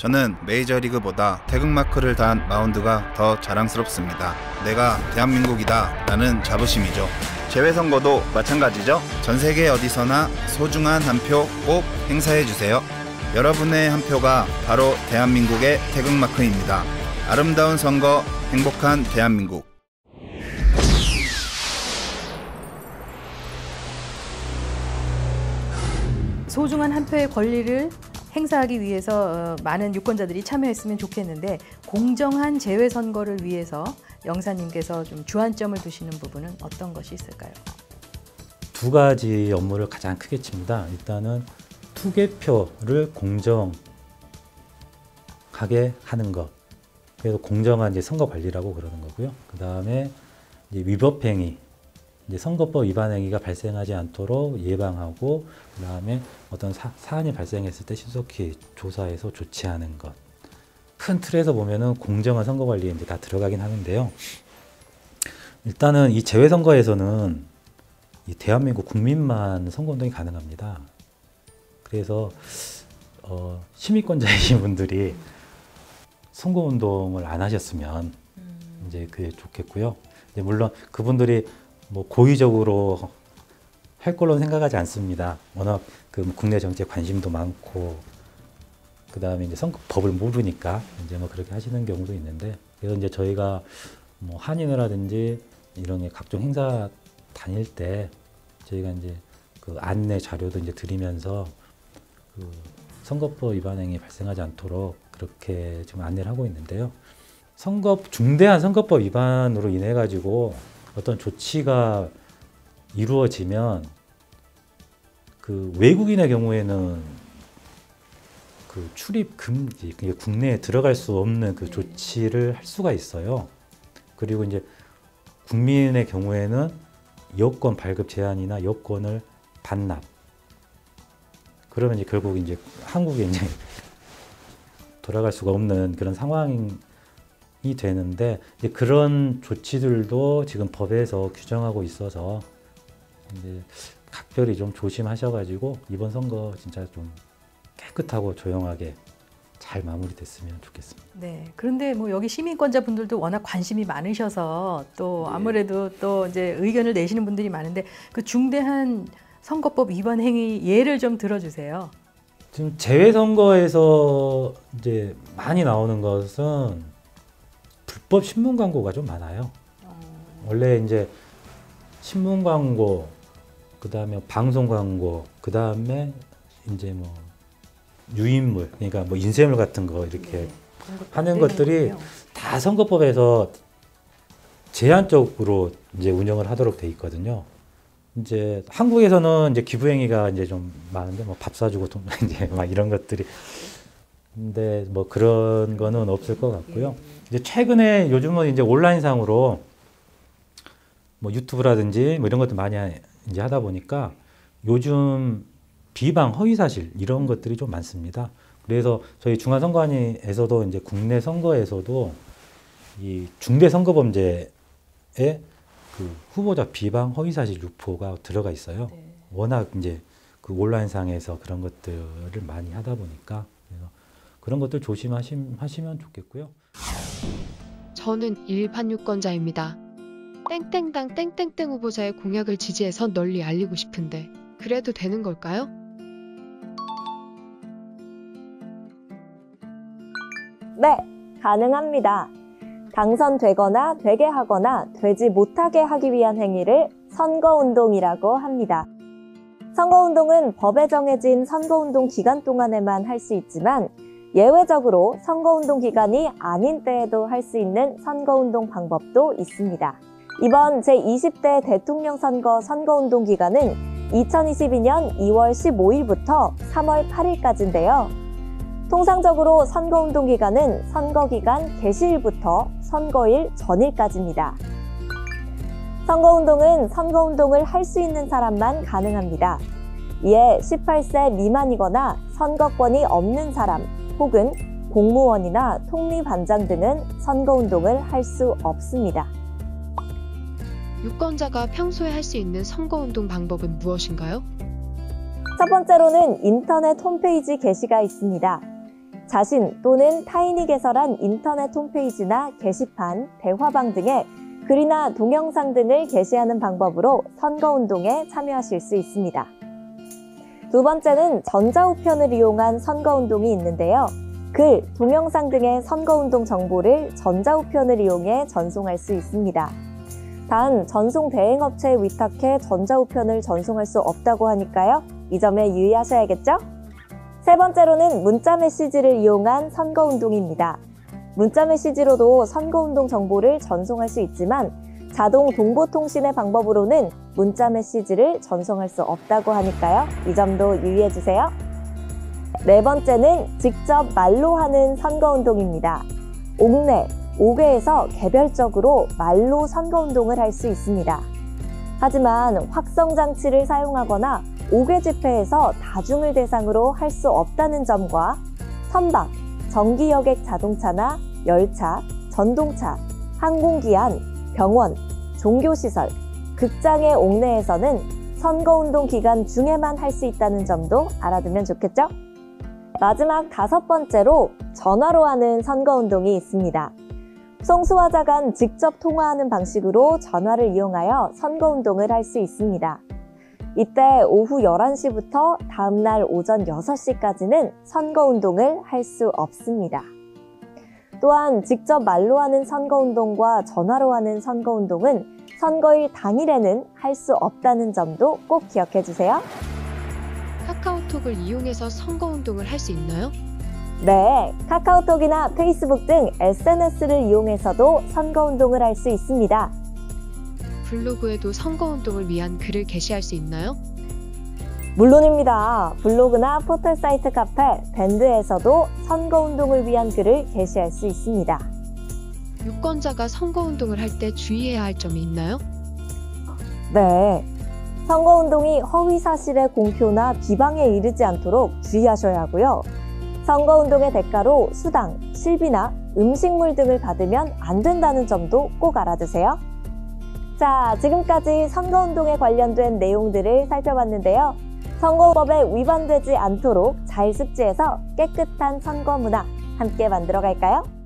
저는 메이저리그보다 태극마크를 단 마운드가 더 자랑스럽습니다. 내가 대한민국이다 라는 자부심이죠. 재외선거도 마찬가지죠. 전세계 어디서나 소중한 한 표 꼭 행사해주세요. 여러분의 한 표가 바로 대한민국의 태극마크입니다. 아름다운 선거, 행복한 대한민국. 소중한 한 표의 권리를 행사하기 위해서 많은 유권자들이 참여했으면 좋겠는데, 공정한 재외선거를 위해서 영사님께서 좀 주안점을 두시는 부분은 어떤 것이 있을까요? 두 가지 업무를 가장 크게 칩니다. 일단은 투개표를 공정하게 하는 것, 그래서 공정한 이제 선거 관리라고 그러는 거고요. 그 다음에 위법 행위, 이제 선거법 위반 행위가 발생하지 않도록 예방하고, 그 다음에 어떤 사안이 발생했을 때 신속히 조사해서 조치하는 것. 큰 틀에서 보면은 공정한 선거 관리에 이제 다 들어가긴 하는데요. 일단은 이 재외선거에서는 이 대한민국 국민만 선거운동이 가능합니다. 그래서 시민권자이신 분들이 선거운동을 안 하셨으면 이제 그게 좋겠고요. 이제 물론 그분들이 뭐 고의적으로 할 걸로는 생각하지 않습니다. 워낙 그 국내 정치에 관심도 많고, 그 다음에 이제 선거법을 모르니까 이제 뭐 그렇게 하시는 경우도 있는데, 그래서 이제 저희가 뭐 한인회라든지 이런 각종 행사 다닐 때 저희가 이제 그 안내 자료도 이제 드리면서 그 선거법 위반 행위 발생하지 않도록 그렇게 지금 안내를 하고 있는데요. 중대한 선거법 위반으로 인해 가지고 어떤 조치가 이루어지면 그 외국인의 경우에는 그 출입 금지, 국내에 들어갈 수 없는 그 조치를 할 수가 있어요. 그리고 이제 국민의 경우에는 여권 발급 제한이나 여권을 반납. 그러면 이제 결국 이제 한국에 이제 돌아갈 수가 없는 그런 상황이 되는데, 이제 그런 조치들도 지금 법에서 규정하고 있어서 이제 각별히 좀 조심하셔가지고 이번 선거 진짜 좀 깨끗하고 조용하게 잘 마무리됐으면 좋겠습니다. 네. 그런데 뭐 여기 시민권자분들도 워낙 관심이 많으셔서 또 아무래도 또 이제 의견을 내시는 분들이 많은데, 그 중대한 선거법 위반 행위 예를 좀 들어주세요. 지금 재외선거에서 이제 많이 나오는 것은 불법 신문 광고가 좀 많아요. 원래 이제 신문 광고, 그 다음에 방송 광고, 그 다음에 이제 뭐 유인물, 그러니까 뭐 인쇄물 같은 거 이렇게 하는 것들이 다 선거법에서 제한적으로 이제 운영을 하도록 돼 있거든요. 이제 한국에서는 이제 기부행위가 이제 좀 많은데, 뭐 밥 사주고 돈 이제 막 이런 것들이, 근데 뭐 그런 거는 없을 것 같고요. 이제 최근에 요즘은 이제 온라인상으로 뭐 유튜브라든지 뭐 이런 것도 많이 이제 하다 보니까 요즘 비방, 허위사실 이런 것들이 좀 많습니다. 그래서 저희 중앙선관위에서도 이제 국내 선거에서도 이 중대선거범죄에 그 후보자 비방, 허위사실 유포가 들어가 있어요. 네. 워낙 이제 그 온라인상에서 그런 것들을 많이 하다 보니까, 그래서 그런 것들 조심하시면 좋겠고요. 저는 일반 유권자입니다. 땡땡당 땡땡땡 후보자의 공약을 지지해서 널리 알리고 싶은데 그래도 되는 걸까요? 네, 가능합니다. 당선되거나 되게 하거나 되지 못하게 하기 위한 행위를 선거운동이라고 합니다. 선거운동은 법에 정해진 선거운동 기간 동안에만 할 수 있지만, 예외적으로 선거운동 기간이 아닌 때에도 할 수 있는 선거운동 방법도 있습니다. 이번 제20대 대통령 선거 선거운동 기간은 2022년 2월 15일부터 3월 8일까지인데요. 통상적으로 선거운동 기간은 선거기간 개시일부터 선거일 전일까지입니다. 선거운동은 선거운동을 할 수 있는 사람만 가능합니다. 이에 18세 미만이거나 선거권이 없는 사람, 혹은 공무원이나 통리반장 등은 선거운동을 할 수 없습니다. 유권자가 평소에 할 수 있는 선거운동 방법은 무엇인가요? 첫 번째로는 인터넷 홈페이지 게시가 있습니다. 자신 또는 타인이 개설한 인터넷 홈페이지나 게시판, 대화방 등에 글이나 동영상 등을 게시하는 방법으로 선거운동에 참여하실 수 있습니다. 두 번째는 전자우편을 이용한 선거운동이 있는데요. 글, 동영상 등의 선거운동 정보를 전자우편을 이용해 전송할 수 있습니다. 단, 전송 대행업체에 위탁해 전자우편을 전송할 수 없다고 하니까요. 이 점에 유의하셔야겠죠? 세 번째로는 문자메시지를 이용한 선거운동입니다. 문자메시지로도 선거운동 정보를 전송할 수 있지만 자동 동보통신의 방법으로는 문자메시지를 전송할 수 없다고 하니까요. 이 점도 유의해주세요. 네 번째는 직접 말로 하는 선거운동입니다. 옥내, 5개에서 개별적으로 말로 선거운동을 할 수 있습니다. 하지만 확성장치를 사용하거나 5개 집회에서 다중을 대상으로 할 수 없다는 점과 선박, 전기여객 자동차나 열차, 전동차, 항공기안, 병원, 종교시설, 극장의 옥내에서는 선거운동 기간 중에만 할 수 있다는 점도 알아두면 좋겠죠? 마지막 다섯 번째로 전화로 하는 선거운동이 있습니다. 송수화자 간 직접 통화하는 방식으로 전화를 이용하여 선거운동을 할 수 있습니다. 이때 오후 11시부터 다음날 오전 6시까지는 선거운동을 할 수 없습니다. 또한 직접 말로 하는 선거운동과 전화로 하는 선거운동은 선거일 당일에는 할 수 없다는 점도 꼭 기억해 주세요. 카카오톡을 이용해서 선거운동을 할 수 있나요? 네, 카카오톡이나 페이스북 등 SNS를 이용해서도 선거운동을 할 수 있습니다. 블로그에도 선거운동을 위한 글을 게시할 수 있나요? 물론입니다. 블로그나 포털 사이트 카페, 밴드에서도 선거운동을 위한 글을 게시할 수 있습니다. 유권자가 선거운동을 할 때 주의해야 할 점이 있나요? 네, 선거운동이 허위사실의 공표나 비방에 이르지 않도록 주의하셔야 하고요. 선거운동의 대가로 수당, 실비나 음식물 등을 받으면 안 된다는 점도 꼭 알아두세요. 자, 지금까지 선거운동에 관련된 내용들을 살펴봤는데요. 선거법에 위반되지 않도록 잘 숙지해서 깨끗한 선거 문화 함께 만들어 갈까요?